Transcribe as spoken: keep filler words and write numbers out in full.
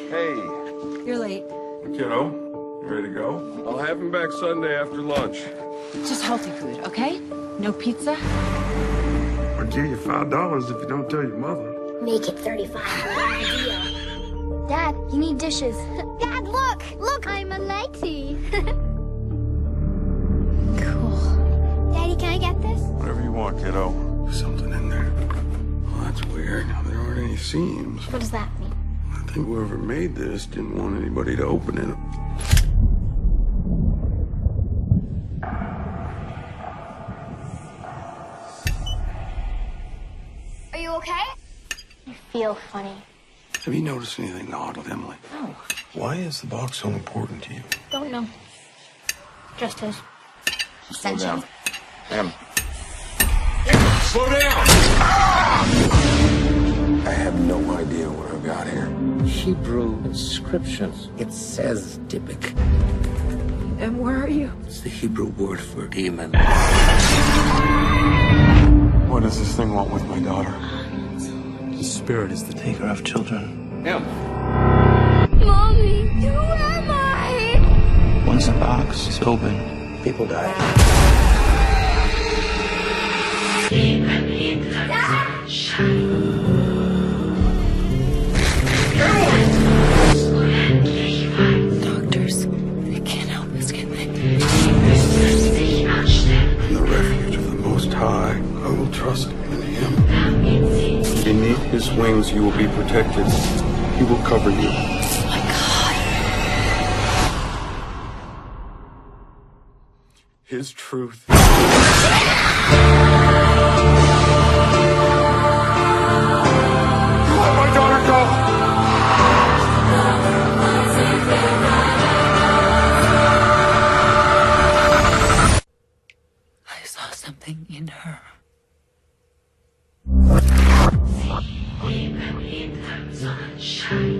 Hey. You're late. Kiddo, you ready to go? I'll have him back Sunday after lunch. Just healthy food, okay? No pizza? I'll give you five dollars if you don't tell your mother. Make it thirty-five. Dad, you need dishes. Dad, look! Look! I'm a lady. Cool. Daddy, can I get this? Whatever you want, kiddo. There's something in there. Well, that's weird. There aren't any seams. What does that mean? I think whoever made this didn't want anybody to open it. Are you okay? You feel funny. Have you noticed anything odd with Emily? No. Why is the box so important to you? Don't know. Just his. Slow down. Em. Slow down! I have no idea what I've got here. Hebrew inscriptions. It says Dybbuk. And where are you? It's the Hebrew word for demon. What does this thing want with my daughter? The spirit is the taker of children. Em. Mommy, who am I? Once a box is open, people die. Doctors, they can't help us, can they? In the refuge of the Most High, I will trust in Him. Beneath His wings you will be protected. He will cover you. Oh my God. His truth. Let my daughter go! I saw something in her. Sonnenschein.